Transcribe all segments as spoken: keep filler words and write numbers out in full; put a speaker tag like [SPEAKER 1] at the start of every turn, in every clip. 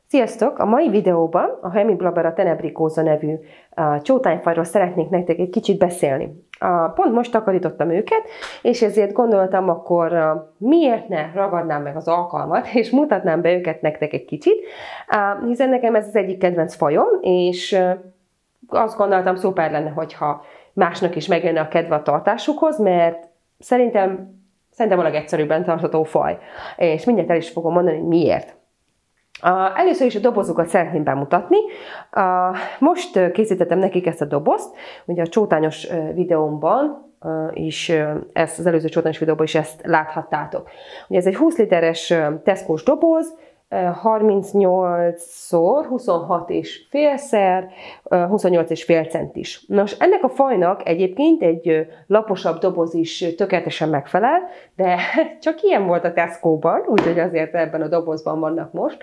[SPEAKER 1] Sziasztok! A mai videóban a Hemiblabera tenebriciosa nevű uh, csótányfajról szeretnék nektek egy kicsit beszélni. Uh, pont most takarítottam őket, és ezért gondoltam, akkor uh, miért ne ragadnám meg az alkalmat, és mutatnám be őket nektek egy kicsit, uh, hiszen nekem ez az egyik kedvenc fajom, és uh, azt gondoltam, szuper lenne, hogyha másnak is megjönne a kedve a tartásukhoz, mert szerintem, szerintem a legegyszerűbben tartható faj. És mindjárt el is fogom mondani, hogy miért. Uh, először is a dobozukat szeretném bemutatni. Uh, most készítettem nekik ezt a dobozt, ugye a csótányos videómban, uh, és uh, ezt az előző csótányos videóban is ezt láthattátok. Ugye ez egy húsz literes Tesco-s doboz, harmincnyolc szor huszonhat és félszer huszonnyolc és fél centis. Nos, ennek a fajnak egyébként egy laposabb doboz is tökéletesen megfelel, de csak ilyen volt a Tesco-ban, úgyhogy azért ebben a dobozban vannak most,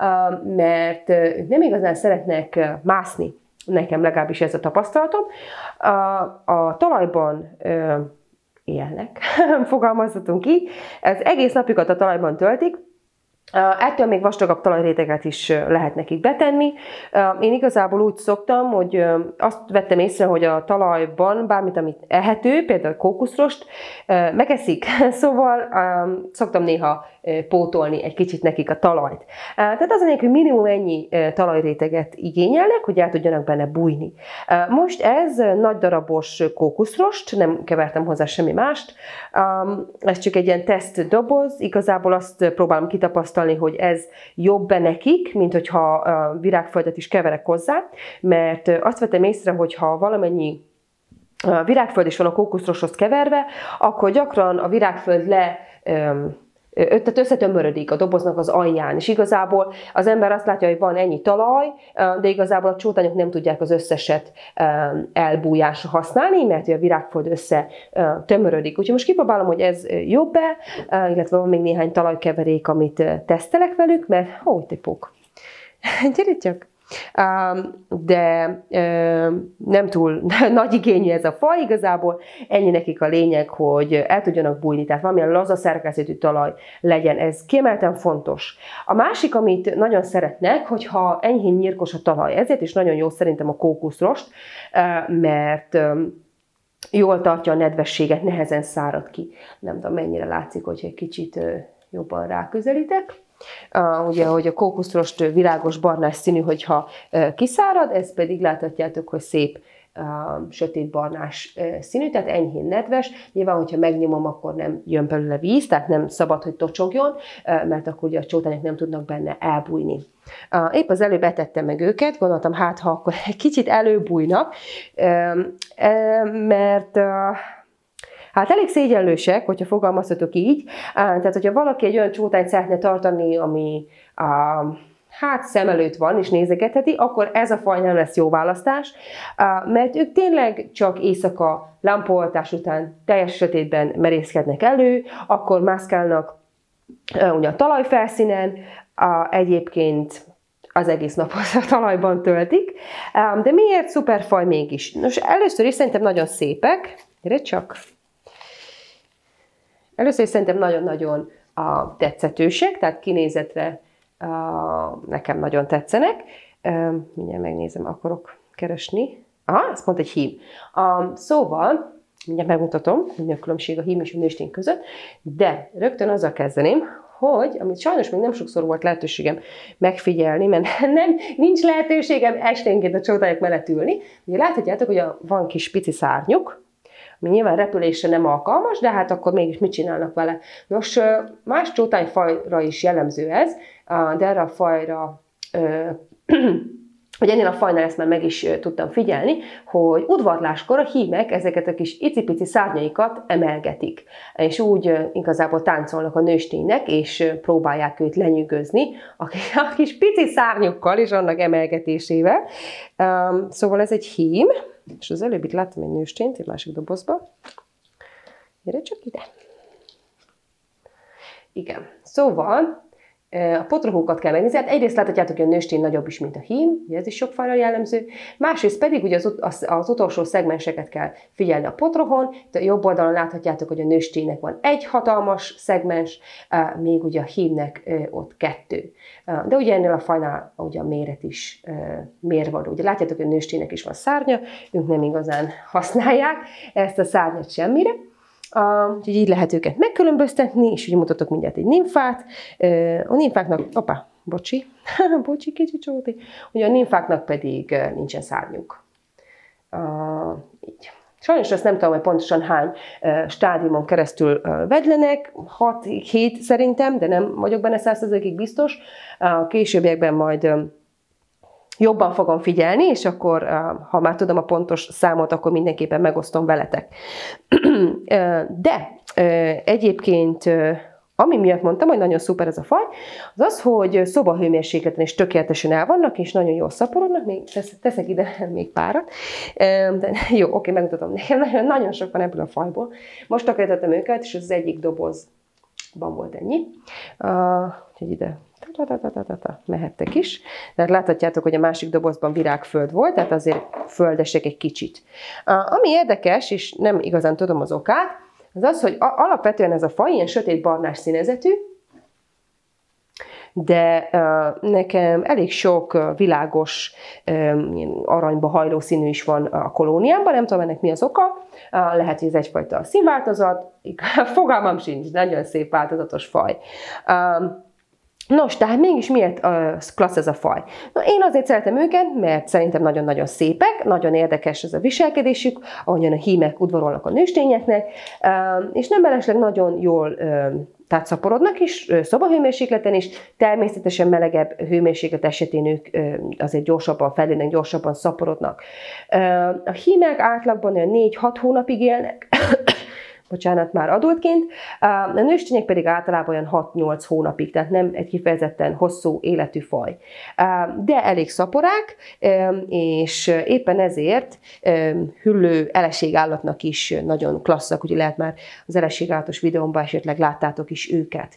[SPEAKER 1] mert ők nem igazán szeretnek mászni. Nekem legalábbis ez a tapasztalatom. A, a talajban élnek, fogalmazhatunk így. Az egész napjukat a talajban töltik, ettől még vastagabb talajréteget is lehet nekik betenni. Én igazából úgy szoktam, hogy azt vettem észre, hogy a talajban bármit, amit ehető, például kókuszrost, megeszik, szóval szoktam néha pótolni egy kicsit nekik a talajt. Tehát az anyag, hogy minimum ennyi talajréteget igényelnek, hogy el tudjanak benne bújni. Most ez nagy darabos kókuszrost, nem kevertem hozzá semmi mást, ez csak egy ilyen teszt doboz, igazából azt próbálom kitapasztalni, hogy ez jobb-e nekik, mint hogyha virágföldet is keverek hozzá, mert azt vettem észre, hogy ha valamennyi virágföld is van a kókuszrosthoz keverve, akkor gyakran a virágföld le tehát összetömörödik a doboznak az alján, és igazából az ember azt látja, hogy van ennyi talaj, de igazából a csótányok nem tudják az összeset elbújásra használni, mert a virágföld összetömörödik. Úgyhogy most kipróbálom, hogy ez jobb-e, illetve van még néhány talajkeverék, amit tesztelek velük, mert ó, te pók. Gyere csak! De nem túl nagy igényű ez a faj, igazából ennyi nekik a lényeg, hogy el tudjanak bújni, tehát valamilyen laza szerkezetű talaj legyen, ez kiemelten fontos. A másik, amit nagyon szeretnek, hogyha enyhén nyírkos a talaj, ezért is nagyon jó szerintem a kókuszrost, mert jól tartja a nedvességet, nehezen szárad ki. Nem tudom, mennyire látszik, hogyha egy kicsit jobban ráközelítek. Uh, ugye, hogy a kókuszrost világos barnás színű, hogyha uh, kiszárad, ez pedig láthatjátok, hogy szép uh, sötét barnás uh, színű, tehát enyhén nedves. Nyilván, hogyha megnyomom, akkor nem jön belőle víz, tehát nem szabad, hogy tocsogjon, uh, mert akkor ugye a csótányok nem tudnak benne elbújni. Uh, épp az előbb etettem meg őket, gondoltam, hát ha akkor egy kicsit előbújnak, uh, uh, mert uh, hát elég szégyenlősek, hogyha fogalmazhatok így. Tehát, hogyha valaki egy olyan csótányt szeretne tartani, ami a, hát szem előtt van és nézegetheti, akkor ez a faj nem lesz jó választás, mert ők tényleg csak éjszaka lámpaoltás után teljes sötétben merészkednek elő, akkor mászkálnak ugye a talajfelszínen, egyébként az egész napot a talajban töltik. De miért szuper faj mégis? Nos, először is szerintem nagyon szépek. Gyere csak! Először is szerintem nagyon-nagyon tetszetősek, tehát kinézetre uh, nekem nagyon tetszenek. Uh, mindjárt megnézem, akarok keresni. Aha, ez pont egy hím. Uh, szóval, mindjárt megmutatom, hogy mi a különbség a hím és a nőstény között, de rögtön azzal kezdeném, hogy, amit sajnos még nem sokszor volt lehetőségem megfigyelni, mert nem, nincs lehetőségem esténként a csótányok mellett ülni. Ugye láthatjátok, hogy a, van kis pici szárnyuk, ami nyilván repülésre nem alkalmas, de hát akkor mégis mit csinálnak vele? Nos, más csótányfajra is jellemző ez, de erre a fajra, hogy ennél a fajnál ezt már meg is tudtam figyelni, hogy udvarláskor a hímek ezeket a kis icipici szárnyaikat emelgetik, és úgy igazából táncolnak a nősténynek, és próbálják őt lenyűgözni a kis pici szárnyukkal és annak emelgetésével. Szóval ez egy hím, és az előbb itt láttam egy nőstényt, egy másik dobozba. Gyere csak ide. Igen. Szóval A potrohókat kell megnézni. Hát egyrészt láthatjátok, hogy a nőstény nagyobb is, mint a hím, ugye ez is sok fajra jellemző. Másrészt pedig ugye az, az, az utolsó szegmenseket kell figyelni a potrohon. A jobb oldalon láthatjátok, hogy a nősténynek van egy hatalmas szegmens, még ugye a hímnek ott kettő. De ugye ennél a fajnál ugye a méret is mérvadó. Ugye látjátok, hogy a nősténynek is van szárnya, ők nem igazán használják ezt a szárnyat semmire. Uh, úgyhogy így lehet őket megkülönböztetni, és ugye mutatok mindjárt egy nimfát. Uh, a nimfáknak, opa, bocsi, bocsi, kicsi csóti. Ugye a nimfáknak pedig uh, nincsen szárnyuk. Uh, így. Sajnos azt nem tudom, hogy pontosan hány uh, stádiumon keresztül uh, vegylenek, hat-hét szerintem, de nem vagyok benne száz százalékig biztos. Uh, későbbiekben majd uh, jobban fogom figyelni, és akkor, ha már tudom a pontos számot, akkor mindenképpen megosztom veletek. De egyébként, ami miatt mondtam, hogy nagyon szuper ez a faj, az az, hogy szobahőmérsékleten is tökéletesen el vannak, és nagyon jól szaporodnak, még teszek ide még párat. De jó, oké, megmutatom nekem, nagyon, nagyon sok van ebből a fajból. Most takarítettem őket, és az egyik dobozban volt ennyi. Úgyhogy ide mehettek is. Tehát láthatjátok, hogy a másik dobozban virágföld volt, tehát azért földesek egy kicsit. Ami érdekes, és nem igazán tudom az okát, az az, hogy alapvetően ez a faj ilyen sötét barnás színezetű, de uh, nekem elég sok uh, világos, um, aranyba hajló színű is van a kolóniámban, nem tudom ennek mi az oka, uh, lehet, hogy ez egyfajta színváltozat, fogalmam sincs, nagyon szép változatos faj. Um, Nos, tehát mégis miért uh, klassz ez a faj? Na, én azért szeretem őket, mert szerintem nagyon-nagyon szépek, nagyon érdekes ez a viselkedésük, ahogyan a hímek udvarolnak a nőstényeknek, uh, és nem mellesleg nagyon jól uh, tehát szaporodnak is, uh, szobahőmérsékleten is, természetesen melegebb hőmérséklet esetén ők uh, azért gyorsabban fejlődnek, gyorsabban szaporodnak. Uh, a hímek átlagban olyan négy-hat hónapig élnek, bocsánat, már adultként, a nőstények pedig általában olyan hat-nyolc hónapig, tehát nem egy kifejezetten hosszú életű faj. De elég szaporák, és éppen ezért hüllő eleségállatnak is nagyon klasszak, ugye lehet már az eleségállatos videómban esetleg láttátok is őket.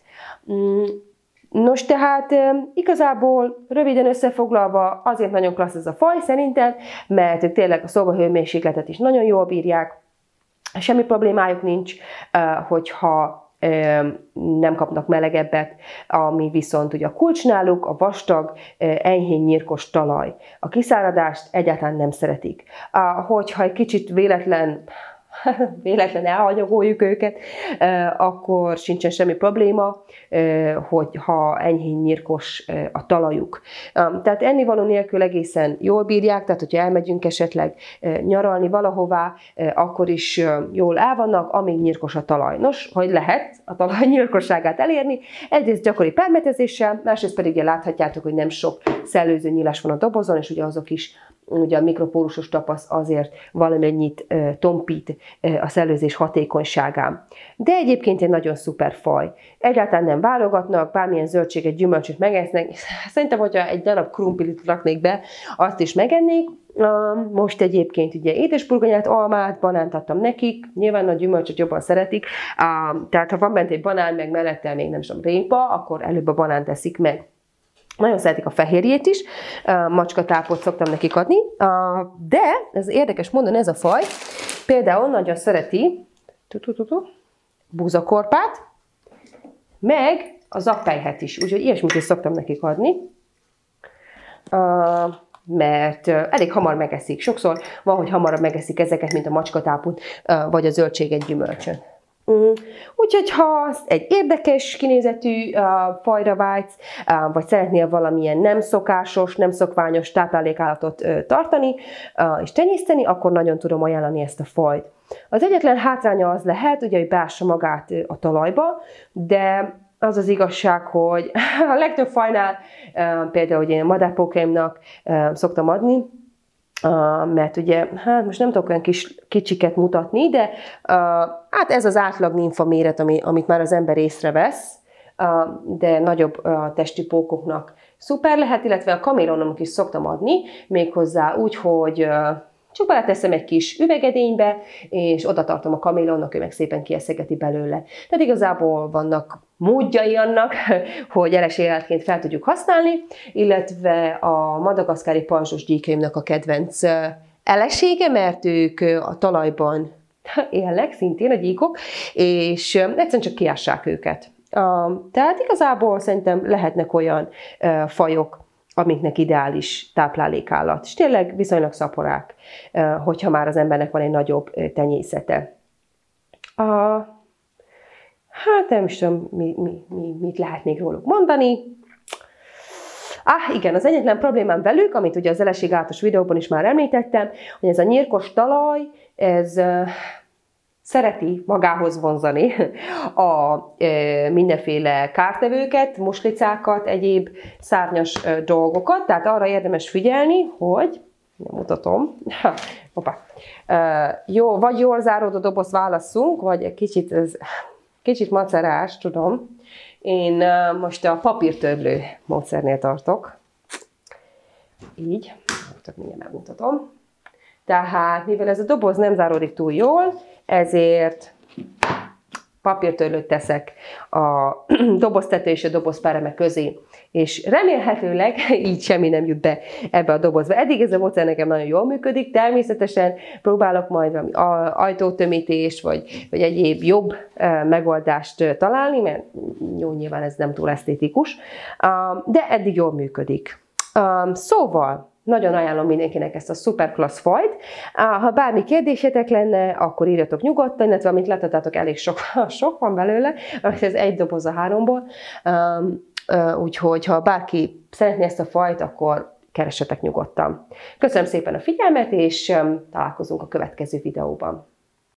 [SPEAKER 1] Nos, tehát igazából röviden összefoglalva azért nagyon klassz ez a faj szerintem, mert ők tényleg a szobahőmérsékletet is nagyon jól bírják, semmi problémájuk nincs, hogyha nem kapnak melegebbet, ami viszont ugye a kulcs náluk, a vastag, enyhén nyírkos talaj. A kiszáradást egyáltalán nem szeretik. Hogyha egy kicsit véletlen, véletlen elhanyagoljuk őket, akkor sincsen semmi probléma, hogyha enyhén nyírkos a talajuk. Tehát ennivaló nélkül egészen jól bírják, tehát hogyha elmegyünk esetleg nyaralni valahová, akkor is jól el vannak, amíg nyírkos a talaj. Nos, hogy lehet a talaj nyírkosságát elérni? Egyrészt gyakori permetezéssel, másrészt pedig ugye láthatjátok, hogy nem sok szellőző nyílás van a dobozon, és ugye azok is, ugye a mikropórusos tapasz azért valamennyit uh, tompít uh, a szellőzés hatékonyságán. De egyébként egy nagyon szuper faj. Egyáltalán nem válogatnak, bármilyen zöldséget, gyümölcsöt megesznek. Szerintem, hogyha egy darab krumpilit raknék be, azt is megennék. Uh, most egyébként ugye édesburgonyát, almát, banánt adtam nekik. Nyilván a gyümölcsöt jobban szeretik. Uh, tehát ha van bent egy banán, meg mellette még nem tudom, répa, akkor előbb a banánt teszik meg. Nagyon szeretik a fehérjét is, macskatápot szoktam nekik adni, de ez érdekes mondani, ez a faj például nagyon szereti búzakorpát, meg a zappelyhet is, úgyhogy ilyesmit is szoktam nekik adni, mert elég hamar megeszik. Sokszor van, hogy hamarabb megeszik ezeket, mint a macskatápot, vagy a zöldséget, gyümölcsöt. Úgyhogy ha egy érdekes kinézetű uh, fajra vágysz, uh, vagy szeretnél valamilyen nem szokásos, nem szokványos táplálékállatot uh, tartani uh, és tenyészteni, akkor nagyon tudom ajánlani ezt a fajt. Az egyetlen hátránya az lehet, ugye, hogy beássa magát uh, a talajba, de az az igazság, hogy a legtöbb fajnál, uh, például hogy én madárpókeimnak uh, szoktam adni, Uh, mert ugye, hát most nem tudok olyan kis, kicsiket mutatni, de uh, hát ez az átlag nimfa méret, ami, amit már az ember észrevesz, uh, de nagyobb uh, testű pókoknak szuper lehet, illetve a kaméleonnak is szoktam adni, méghozzá úgy, hogy uh, Csak beleteszem egy kis üvegedénybe, és oda tartom a kamélonnak, ő meg szépen kieszegeti belőle. Tehát igazából vannak módjai annak, hogy elesélletként fel tudjuk használni, illetve a madagaszkári pajzsos gyíkeimnek a kedvenc elesége, mert ők a talajban élnek, szintén a gyíkok, és egyszerűen csak kiássák őket. Tehát igazából szerintem lehetnek olyan fajok, amiknek ideális táplálékállat. És tényleg viszonylag szaporák, hogyha már az embernek van egy nagyobb tenyészete. A, hát nem is tudom, mi, mi, mi, mit lehet még róluk mondani. Ah, igen, az egyetlen problémám velük, amit ugye az eleség átos videóban is már említettem, hogy ez a nyírkos talaj, ez uh, szereti magához vonzani a uh, mindenféle kártevőket, muslicákat, egyéb szárnyas uh, dolgokat, tehát arra érdemes figyelni, hogy, nem mutatom, ha, opa, uh, jó, vagy jól záródó dobozt válasszunk, vagy egy kicsit, ez, kicsit macerás, tudom. Én uh, most a papírtörlő módszernél tartok. Így, mindjárt megmutatom. Tehát, mivel ez a doboz nem záródik túl jól, ezért papírtörlőt teszek a doboztető és a dobozpereme közé. És remélhetőleg így semmi nem jut be ebbe a dobozba. Eddig ez a módszer nekem nagyon jól működik, természetesen próbálok majd valami ajtótömítést, vagy, vagy egyéb jobb megoldást találni, mert jó, nyilván ez nem túl esztétikus, de eddig jól működik. Szóval, nagyon ajánlom mindenkinek ezt a szuperklassz fajt. Ha bármi kérdésetek lenne, akkor írjatok nyugodtan, illetve amint láthatátok, elég sok, sok van belőle, ez egy doboz a háromból. Úgyhogy, ha bárki szeretné ezt a fajt, akkor keressetek nyugodtan. Köszönöm szépen a figyelmet, és találkozunk a következő videóban.